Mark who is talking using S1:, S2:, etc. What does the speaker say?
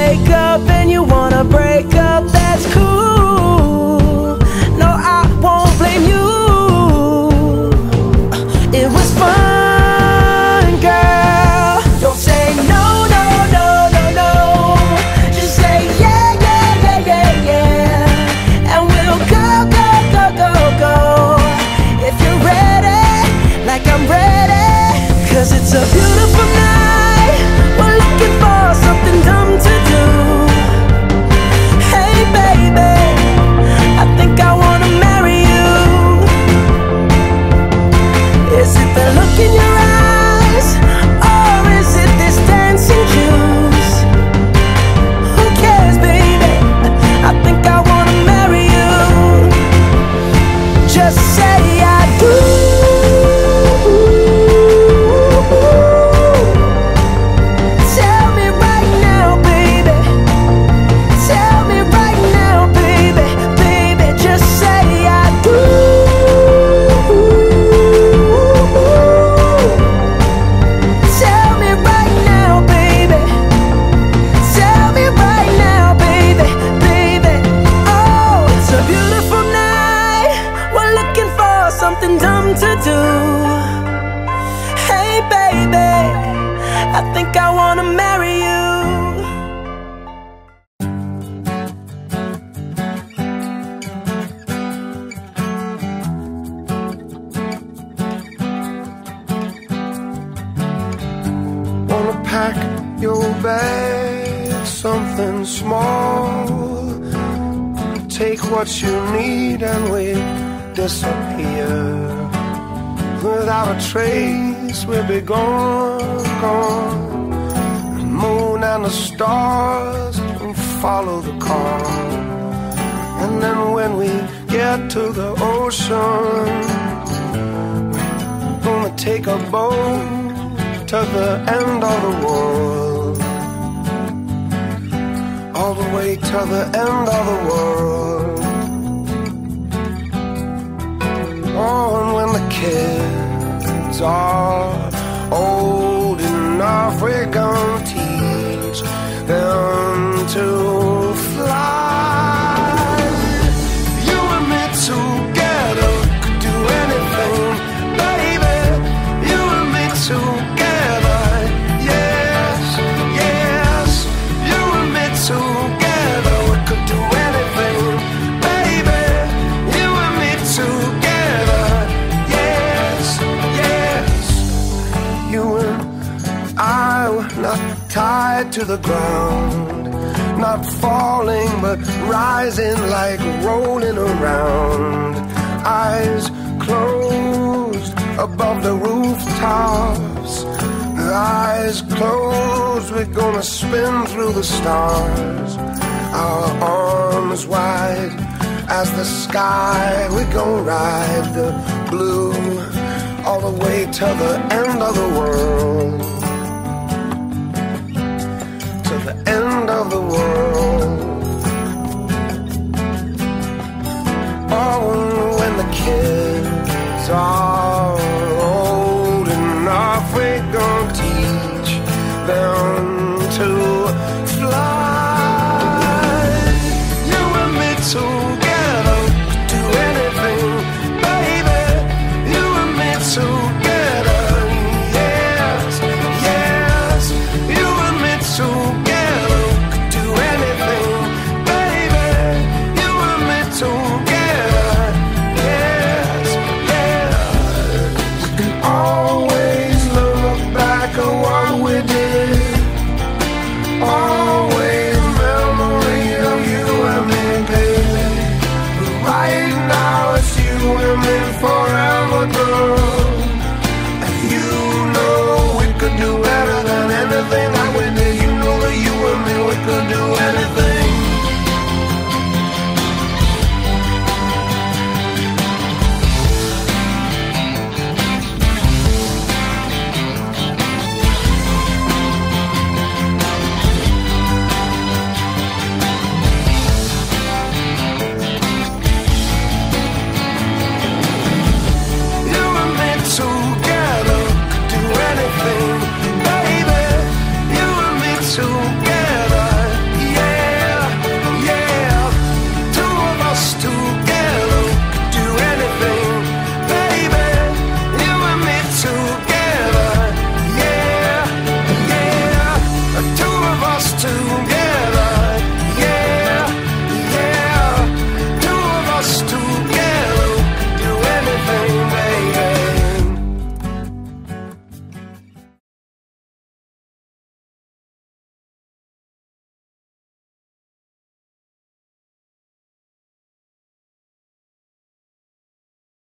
S1: wake up and you wanna break up, that's cool. No, I won't blame you. It was fun, girl. Don't say no, no, no, no, no. Just say yeah, yeah, yeah, yeah, yeah. And we'll go, go, go, go, go. If you're ready, like I'm ready. 'Cause it's a beautiful night. We're looking for something dumb to do. Hey baby, I think I wanna marry you. Is it the look in your eyes, or is it this dancing juice? Who cares, baby? I think I wanna marry you. Just say I do. Tell me right now, baby. Tell me right now, baby. Baby, just say I do. Tell me right now, baby. Tell me right now, baby. Baby, oh, it's a beautiful night. We're looking for something dumb to do. Hey baby, I think I wanna marry you.
S2: Wanna pack your bag, something small. Take what you need and we disappear. Without a trace, we'll be gone, gone. The moon and the stars will follow the car. And then when we get to the ocean, we're gonna take a boat to the end of the world. All the way to the end of the world. Oh, and when the kids are old enough, we're gonna teach them to fly. You and me together could do anything, baby. You and me together, yes, yes. You and me together, we could do anything, baby. You and me together, yes, yes. You and I were not tied to the ground, not falling but rising like rolling around. Eyes closed above the rooftops, eyes closed, we're gonna spin through the stars. Our arms wide as the sky, we're gonna ride the blue all the way to the end of the world. To the end of the world.